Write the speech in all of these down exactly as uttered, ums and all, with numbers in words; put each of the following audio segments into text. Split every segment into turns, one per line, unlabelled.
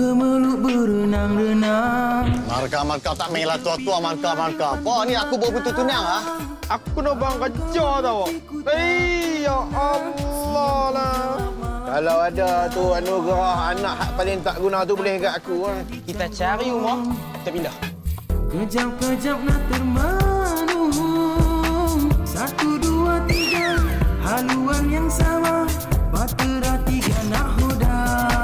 ke meluk berenang-renang.
Markah-markah tak main lah tua-tua markah-markah. Apa ni aku bawa betul tunang ah?
Aku nak bang kerja tau. Eh, ya Allah lah. Kalau ada tu anugerah anak hak paling tak guna tu boleh kat aku.
Kita cari rumah, kita pindah.
Kejap-kejap nak termenung. Satu, dua, tiga. Haluan yang sama. Batera tiga nakhoda.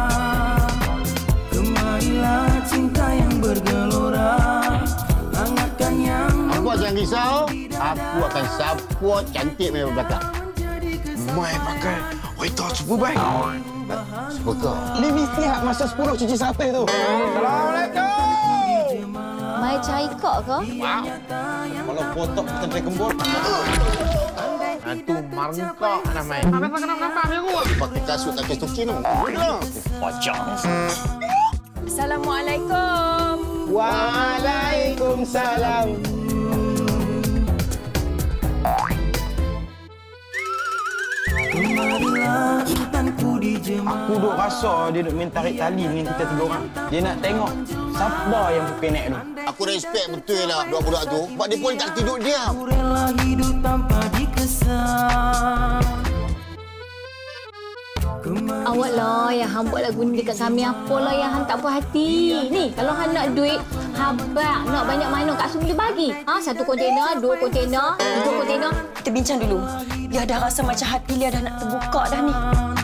Kemarilah cinta yang bergelora. Hangatkan yang...
Aku jangan risau. Aku akan support cantik main belakang.
Mai pakai waiter super baik.
Betul.
Ni mesti hak masa sepuluh cuci sate tu. Assalamualaikum.
Mai cari kok ke?
Wow. Kalau potok kita boleh kembur. Itu marngkok nak mai. Apa kenapa ni aku?
Pakai kasut tak kasut kini. Pocong.
Assalamualaikum.
Waalaikumsalam. Aku duk rasa dia duk main tarik tali dengan kita tiga orang. Dia nak tengok siapa yang pekenek tu.
Aku respect betul lah budak-budak tu. Sebab dia pun tak tidur diam.
Aku rela hidup tanpa dikesan.
Awak lah yang hang buat lagu ni dekat Sami apa lah yang hang tak puas hati. Ni, kalau hang nak duit, habak nak banyak mana Kak Su boleh bagi. Ha, satu kontainer, dua kontainer, tiga kontainer.
Kita bincang dulu. Dia dah rasa macam hati dia dah nak terbuka dah ni.